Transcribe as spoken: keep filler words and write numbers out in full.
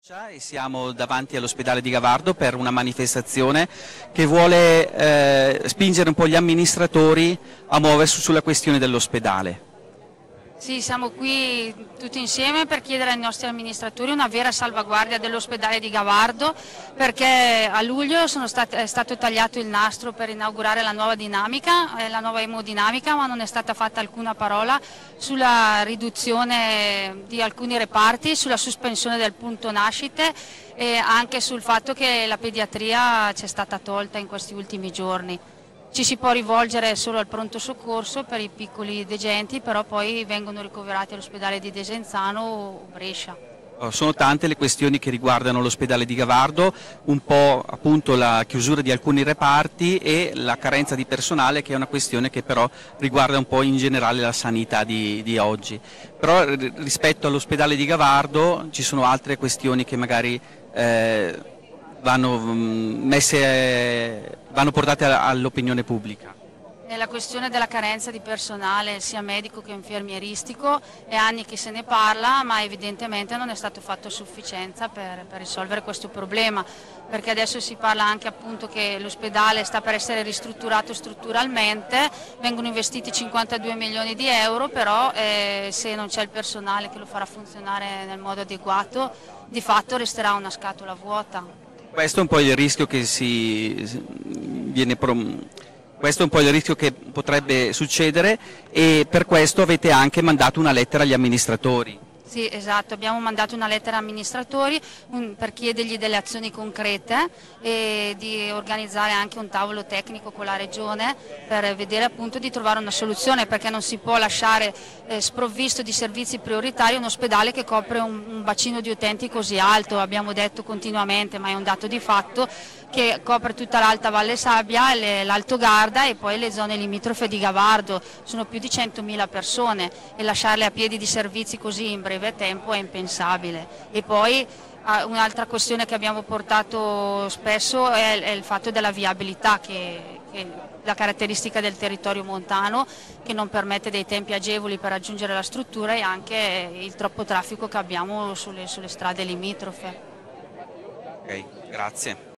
E siamo davanti all'ospedale di Gavardo per una manifestazione che vuole eh, spingere un po' gli amministratori a muoversi sulla questione dell'ospedale. Sì, siamo qui tutti insieme per chiedere ai nostri amministratori una vera salvaguardia dell'ospedale di Gavardo, perché a luglio sono stat- è stato tagliato il nastro per inaugurare la nuova dinamica, eh, la nuova emodinamica, ma non è stata fatta alcuna parola sulla riduzione di alcuni reparti, sulla sospensione del punto nascite e anche sul fatto che la pediatria ci è stata tolta in questi ultimi giorni. Ci si può rivolgere solo al pronto soccorso per i piccoli degenti, però poi vengono ricoverati all'ospedale di Desenzano o Brescia. Sono tante le questioni che riguardano l'ospedale di Gavardo, un po' appunto la chiusura di alcuni reparti e la carenza di personale, che è una questione che però riguarda un po' in generale la sanità di, di oggi. Però rispetto all'ospedale di Gavardo ci sono altre questioni che magari eh, vanno, messe, vanno portate all'opinione pubblica. La questione della carenza di personale sia medico che infermieristico, è anni che se ne parla, ma evidentemente non è stato fatto a sufficienza per, per risolvere questo problema, perché adesso si parla anche appunto che l'ospedale sta per essere ristrutturato strutturalmente, vengono investiti cinquantadue milioni di euro, però eh, se non c'è il personale che lo farà funzionare nel modo adeguato, di fatto resterà una scatola vuota. Questo è un po' il rischio che si viene promosso. Questo è un po' il rischio che potrebbe succedere e per questo avete anche mandato una lettera agli amministratori. Sì, esatto, abbiamo mandato una lettera agli amministratori un, per chiedergli delle azioni concrete e di organizzare anche un tavolo tecnico con la Regione per vedere appunto di trovare una soluzione, perché non si può lasciare eh, sprovvisto di servizi prioritari un ospedale che copre un, un bacino di utenti così alto. Abbiamo detto continuamente, ma è un dato di fatto, che copre tutta l'Alta Valle Sabbia, l'Alto Garda e poi le zone limitrofe di Gavardo. Sono più di centomila persone e lasciarle a piedi di servizi così in breve tempo è impensabile. E poi un'altra questione che abbiamo portato spesso è, è il fatto della viabilità, che, che la caratteristica del territorio montano, che non permette dei tempi agevoli per raggiungere la struttura, e anche il troppo traffico che abbiamo sulle, sulle strade limitrofe. Ok, grazie.